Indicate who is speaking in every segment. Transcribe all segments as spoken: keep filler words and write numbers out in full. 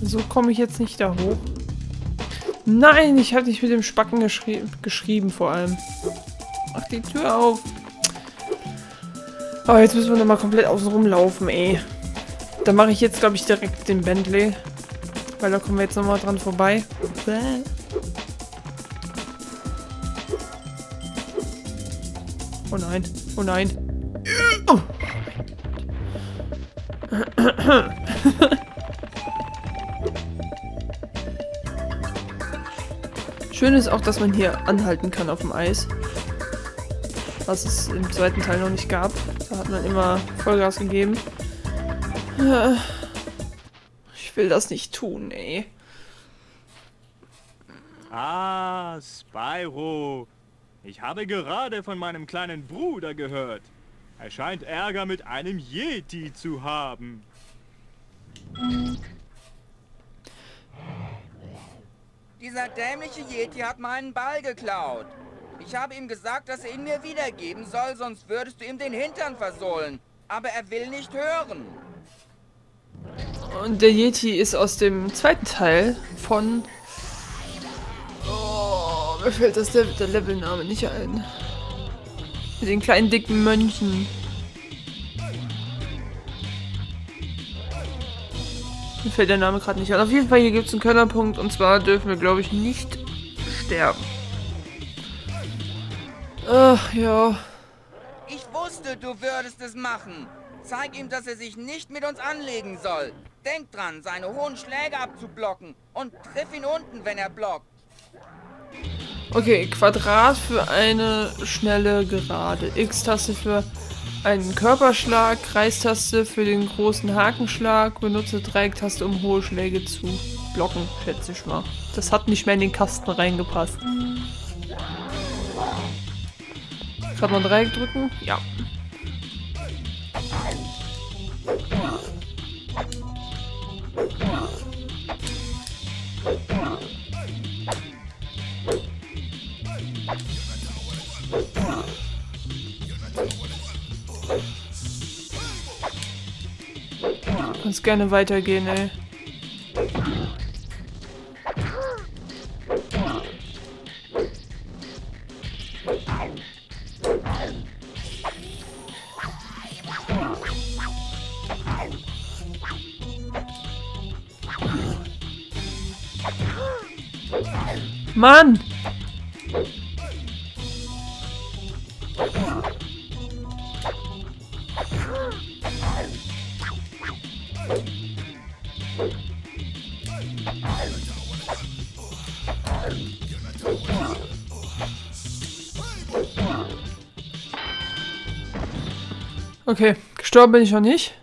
Speaker 1: So komme ich jetzt nicht da hoch. Nein, ich habe nicht mit dem Spacken geschri geschrieben vor allem. Mach die Tür auf. Aber jetzt müssen wir nochmal komplett außen rumlaufen, ey. Da mache ich jetzt, glaube ich, direkt den Bentley. Weil da kommen wir jetzt nochmal dran vorbei. Bäh. Oh nein, oh nein. Oh. Schön ist auch, dass man hier anhalten kann auf dem Eis. Was es im zweiten Teil noch nicht gab. Da hat man immer Vollgas gegeben. Ich will das nicht tun, ey.
Speaker 2: Ah, Spyro. Ich habe gerade von meinem kleinen Bruder gehört. Er scheint Ärger mit einem Yeti zu haben.
Speaker 3: Dieser dämliche Yeti hat meinen Ball geklaut. Ich habe ihm gesagt, dass er ihn mir wiedergeben soll, sonst würdest du ihm den Hintern versohlen. Aber er will nicht hören.
Speaker 1: Und der Yeti ist aus dem zweiten Teil von... Oh, mir fällt das der, der Levelname nicht ein. Mit den kleinen dicken Mönchen. Mir fällt der Name gerade nicht an. Auf jeden Fall, hier gibt es einen Könnerpunkt. Und zwar dürfen wir, glaube ich, nicht sterben. Ach, ja.
Speaker 3: Ich wusste, du würdest es machen. Zeig ihm, dass er sich nicht mit uns anlegen soll. Denk dran, seine hohen Schläge abzublocken. Und triff ihn unten, wenn er blockt.
Speaker 1: Okay, Quadrat für eine schnelle Gerade. X-Taste für einen Körperschlag. Kreistaste für den großen Hakenschlag. Benutze Dreiecktaste, um hohe Schläge zu blocken, schätze ich mal. Das hat nicht mehr in den Kasten reingepasst. Kann man Dreieck drücken? Ja. Du kannst gerne weitergehen, ey. Mann! Okay, gestorben bin ich noch nicht.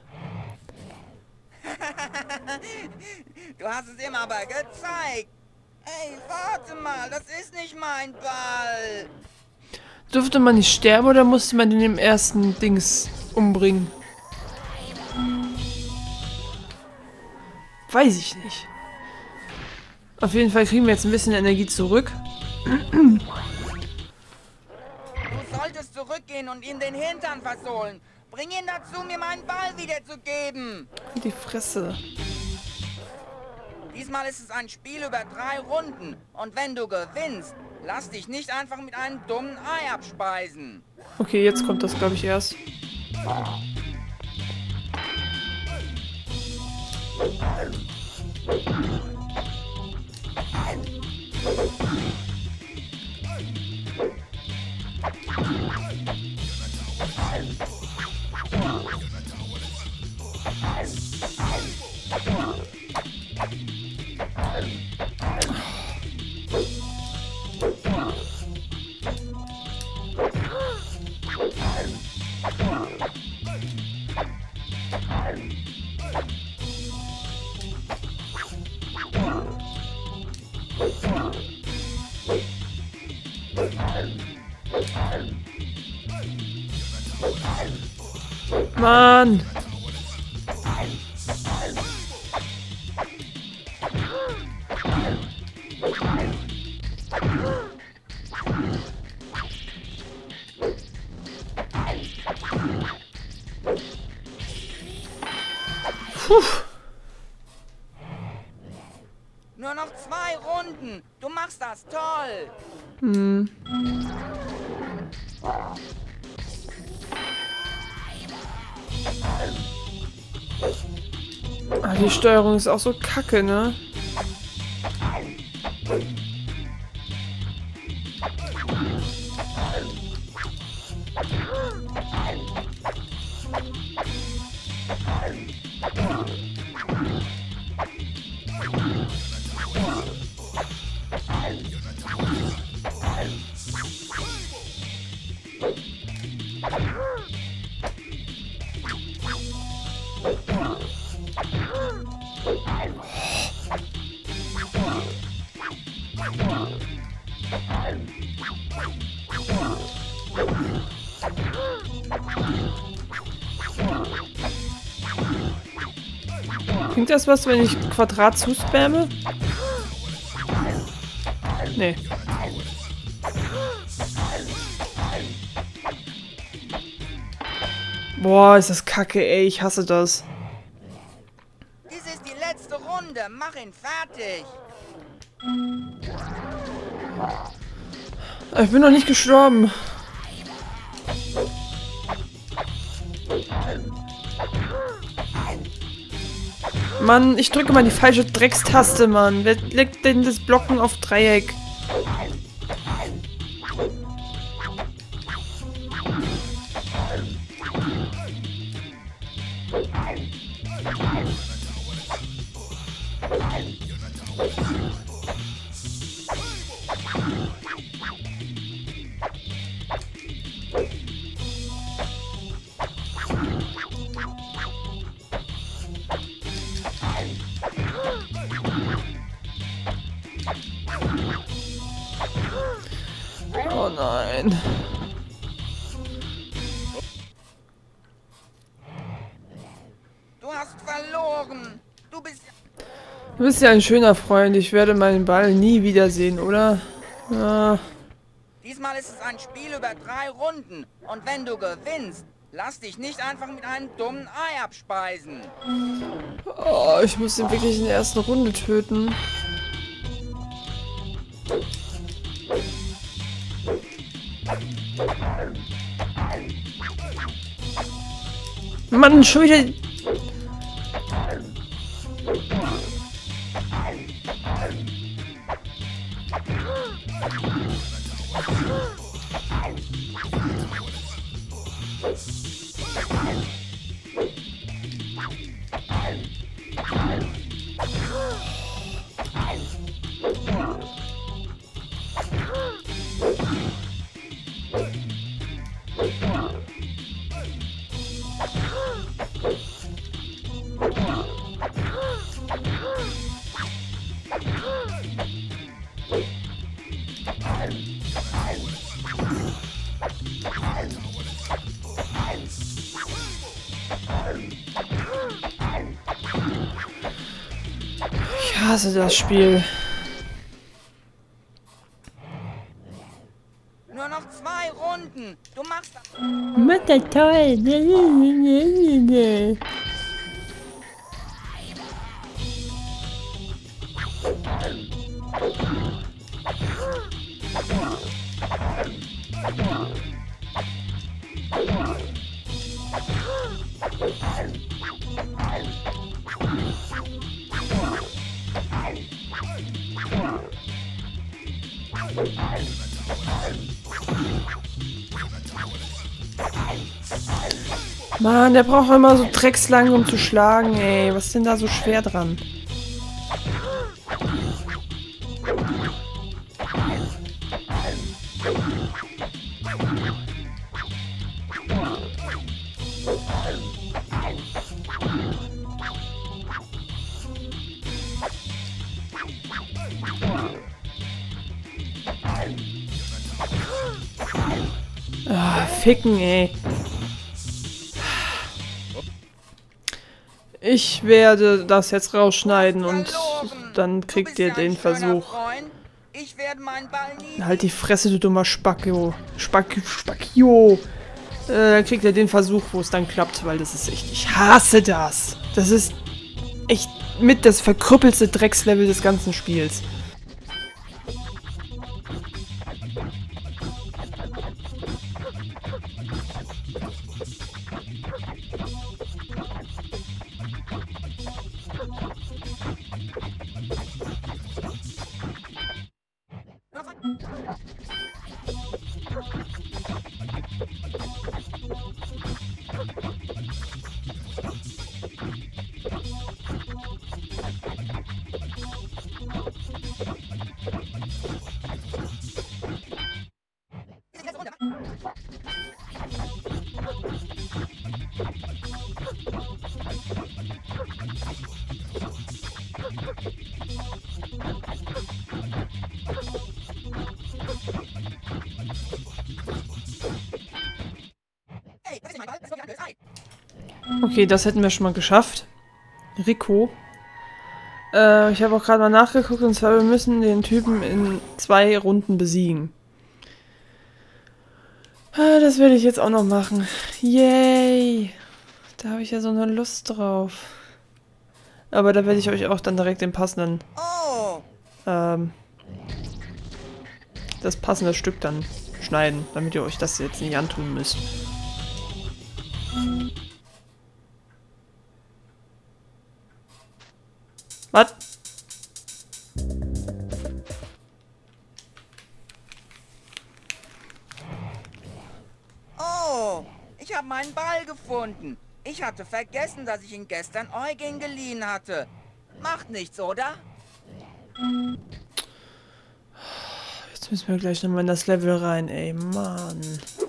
Speaker 3: Du hast es ihm aber gezeigt. Ey, warte mal, das ist nicht mein Ball.
Speaker 1: Durfte man nicht sterben oder musste man den im ersten Dings umbringen? Weiß ich nicht. Auf jeden Fall kriegen wir jetzt ein bisschen Energie zurück.
Speaker 3: Du solltest zurückgehen und ihm den Hintern versohlen. Bring ihn dazu, mir meinen Ball wiederzugeben.
Speaker 1: Die Fresse.
Speaker 3: Diesmal ist es ein Spiel über drei Runden. Und wenn du gewinnst, lass dich nicht einfach mit einem dummen Ei abspeisen.
Speaker 1: Okay, jetzt kommt das, glaube ich, erst. Mann! Puh.
Speaker 3: zwei Runden. Du machst das toll.
Speaker 1: Hm. Ah, die Steuerung ist auch so kacke, ne? Klingt das was, wenn ich Quadrat zuspamme? Nee. Boah, ist das kacke, ey. Ich hasse das.
Speaker 3: Dies ist die letzte Runde. Mach ihn fertig.
Speaker 1: Ich bin noch nicht gestorben. Mann, ich drücke mal die falsche Dreckstaste, Mann. Wer legt denn das Blocken auf Dreieck? Oh nein.
Speaker 3: Du hast verloren. Du bist...
Speaker 1: Du bist ja ein schöner Freund. Ich werde meinen Ball nie wiedersehen, oder? Ja.
Speaker 3: Diesmal ist es ein Spiel über drei Runden. Und wenn du gewinnst, lass dich nicht einfach mit einem dummen Ei abspeisen.
Speaker 1: Oh, ich muss ihn wirklich in der ersten Runde töten. Mann, schon wieder... Ich hasse das Spiel.
Speaker 3: Nur noch zwei Runden. Du machst das...
Speaker 1: Macht das toll. Mann, der braucht immer so dreckslang, um zu schlagen, ey. Was ist denn da so schwer dran? Ah, ficken, ey. Ich werde das jetzt rausschneiden und dann kriegt ihr den Versuch.
Speaker 3: Ich werde meinen Ball nie...
Speaker 1: Halt die Fresse, du dummer Spacko. Spack, Spackio. Äh, dann kriegt ihr den Versuch, wo es dann klappt, weil das ist echt... Ich hasse das. Das ist echt mit das verkrüppelste Dreckslevel des ganzen Spiels. Okay, das hätten wir schon mal geschafft. Rico. Äh, ich habe auch gerade mal nachgeguckt, und zwar, wir müssen den Typen in zwei Runden besiegen. Ah, das werde ich jetzt auch noch machen. Yay! Da habe ich ja so eine Lust drauf. Aber da werde ich euch auch dann direkt den passenden...
Speaker 3: Oh!
Speaker 1: Ähm, das passende Stück dann schneiden, damit ihr euch das jetzt nicht antun müsst. Was?
Speaker 3: Oh! Ich habe meinen Ball gefunden. Ich hatte vergessen, dass ich ihn gestern Eugen geliehen hatte. Macht nichts, oder?
Speaker 1: Jetzt müssen wir gleich nochmal in das Level rein, ey, Mann.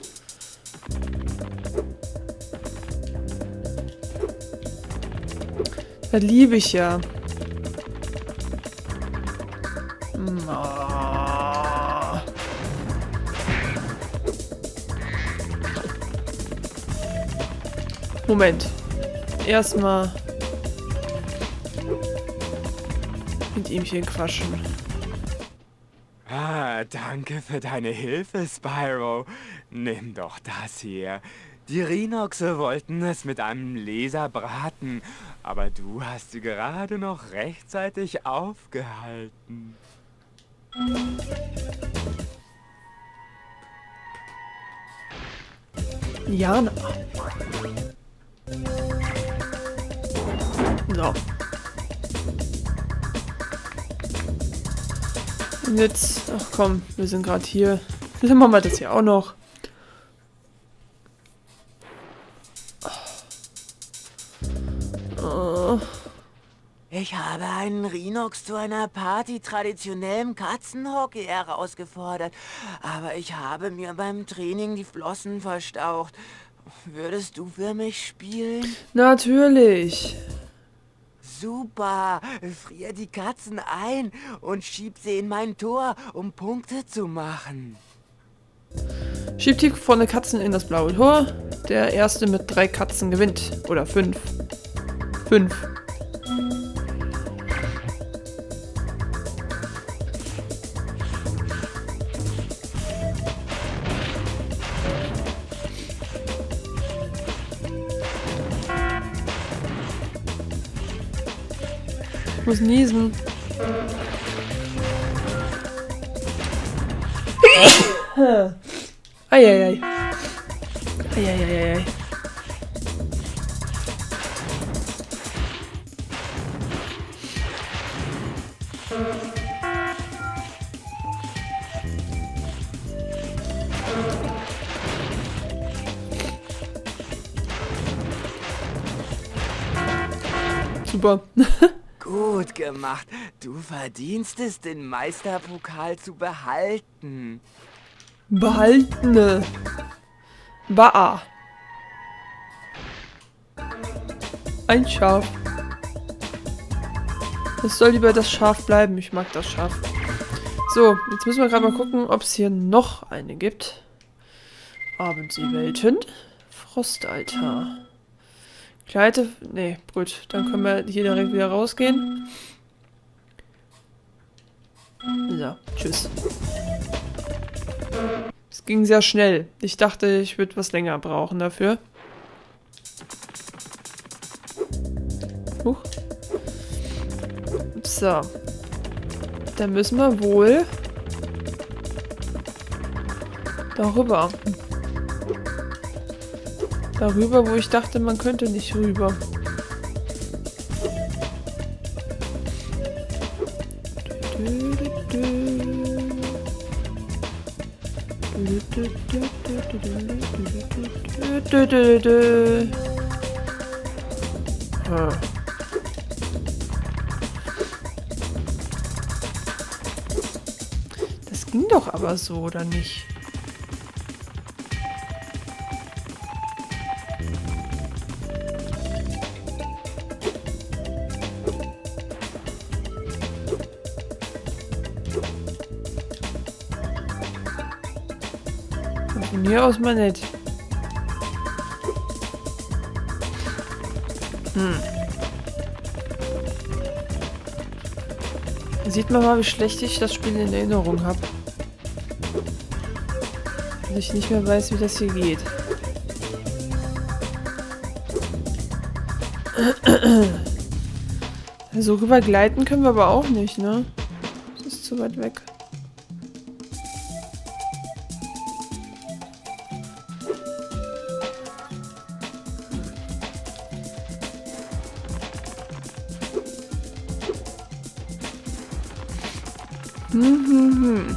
Speaker 1: Das liebe ich ja. Ah. Moment. Erstmal mit ihm hier quatschen.
Speaker 4: Ah, danke für deine Hilfe, Spyro. Nimm doch das hier. Die Rhinoxe wollten es mit einem Laser braten, aber du hast sie gerade noch rechtzeitig aufgehalten.
Speaker 1: Jana. So. Und jetzt, ach komm, wir sind gerade hier. Dann machen wir das hier auch noch. Oh.
Speaker 5: Ich habe einen Rhinox zu einer Party traditionellem Katzenhockey herausgefordert, aber ich habe mir beim Training die Flossen verstaucht. Würdest du für mich spielen?
Speaker 1: Natürlich.
Speaker 5: Super, frier die Katzen ein und schieb sie in mein Tor, um Punkte zu machen.
Speaker 1: Schiebt die vorne Katzen in das blaue Tor. Der erste mit drei Katzen gewinnt. Oder fünf. Fünf. Ich muss niesen. Eieiei. Eieiei. Super.
Speaker 5: Gut gemacht. Du verdienst es, den Meisterpokal zu behalten.
Speaker 1: Behaltene. Ba. Ein Schaf. Es soll lieber das Schaf bleiben. Ich mag das Schaf. So, jetzt müssen wir gerade mal gucken, ob es hier noch eine gibt. Abendsee-Welten. Frostaltar. Kleide. Nee, gut. Dann können wir hier direkt wieder rausgehen. So, tschüss. Es ging sehr schnell. Ich dachte, ich würde was länger brauchen dafür. Huch. So. Dann müssen wir wohl darüber. Darüber, wo ich dachte, man könnte nicht rüber. Hm. Das ging doch aber so, oder nicht? Von hier aus mal nicht. Hm. Sieht man mal, wie schlecht ich das Spiel in Erinnerung habe. Dass ich nicht mehr weiß, wie das hier geht. So rüber gleiten können wir aber auch nicht, ne? Das ist zu weit weg. Hm, hm, hm.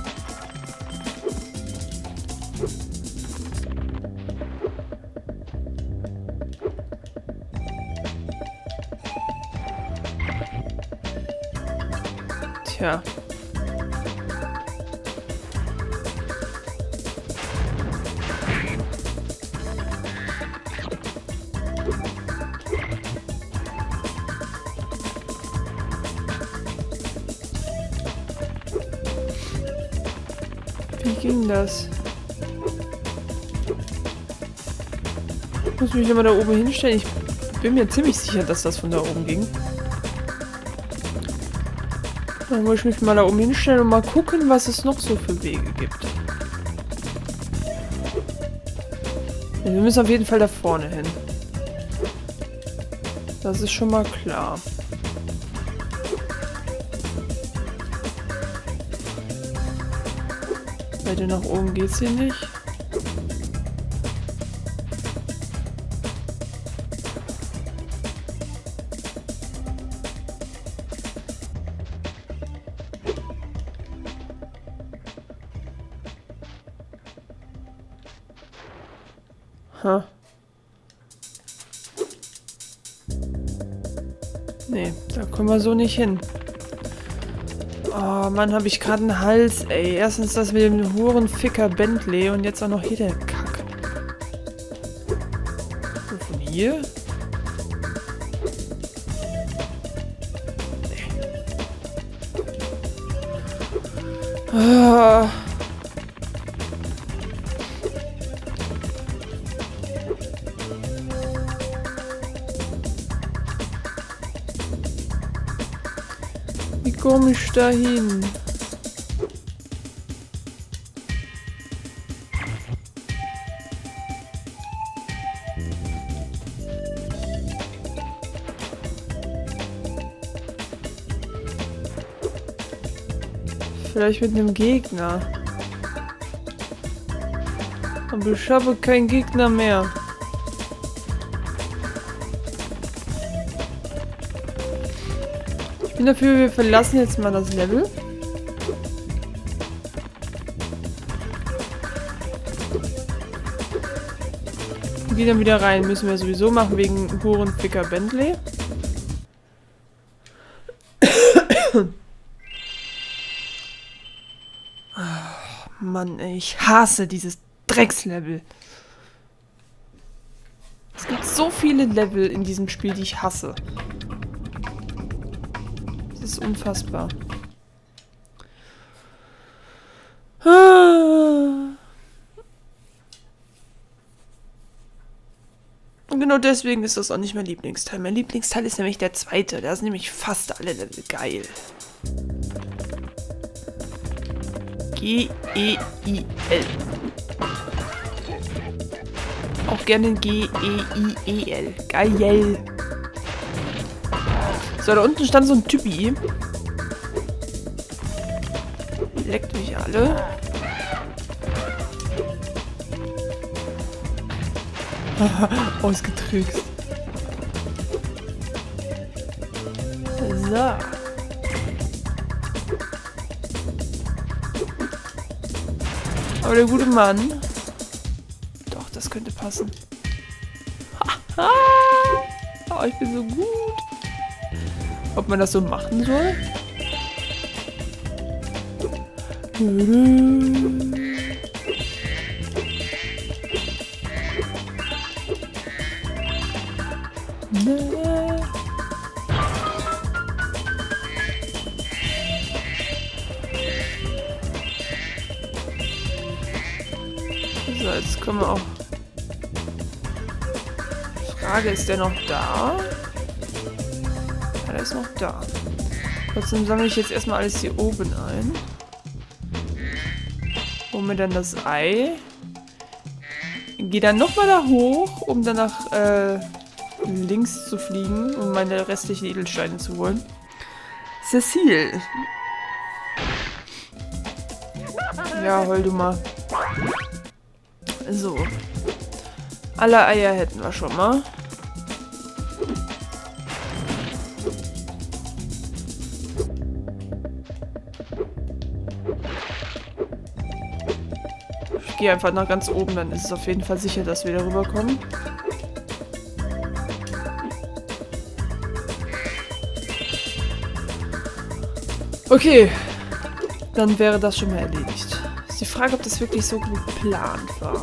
Speaker 1: Tja. Wie ging das? Ich muss mich nochmal da oben hinstellen. Ich bin mir ziemlich sicher, dass das von da oben ging. Dann muss ich mich mal da oben hinstellen und mal gucken, was es noch so für Wege gibt. Ja, wir müssen auf jeden Fall da vorne hin. Das ist schon mal klar. Weiter nach oben geht's hier nicht. Ha. Nee, da kommen wir so nicht hin. Oh Mann, habe ich gerade einen Hals, ey. Erstens das mit dem Hurenficker Bentley und jetzt auch noch hier der Kack. So, von hier? Nee. Ah. Wie komme ich da hin? Vielleicht mit einem Gegner. Aber ich habe keinen Gegner mehr. Ich bin dafür, wir verlassen jetzt mal das Level. Und gehen dann wieder rein. Müssen wir sowieso machen wegen Hurenficker Bentley. Oh, Mann, ey, ich hasse dieses Dreckslevel. Es gibt so viele Level in diesem Spiel, die ich hasse. Das ist unfassbar. Und genau deswegen ist das auch nicht mein Lieblingsteil. Mein Lieblingsteil ist nämlich der zweite. Da sind nämlich fast alle Level geil. G E I L. Auch gerne G E I E L. Geil. So, da unten stand so ein Typi. Leckt mich alle. Ausgetrickst. So. Aber der gute Mann. Doch, das könnte passen. Oh, ich bin so gut. Ob man das so machen soll? So, jetzt können wir auch... Frage, ist der noch da? Ja, der ist noch da. Trotzdem sammle ich jetzt erstmal alles hier oben ein. Hol mir dann das Ei. Gehe dann nochmal da hoch, um dann nach äh, links zu fliegen, um meine restlichen Edelsteine zu holen. Cecile. Ja, heul du mal. So. Alle Eier hätten wir schon mal. Ich gehe einfach nach ganz oben, dann ist es auf jeden Fall sicher, dass wir da rüberkommen. Okay, dann wäre das schon mal erledigt. Ist die Frage, ob das wirklich so geplant war.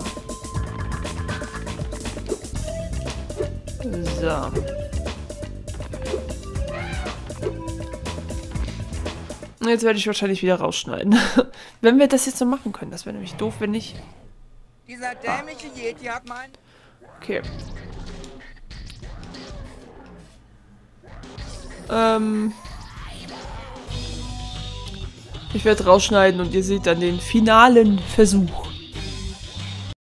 Speaker 1: So. Jetzt werde ich wahrscheinlich wieder rausschneiden. Wenn wir das jetzt so machen können, das wäre nämlich doof, wenn nicht.
Speaker 3: Dieser dämliche Yeti hat meinen...
Speaker 1: Okay. Ähm... Ich werde rausschneiden und ihr seht dann den finalen Versuch.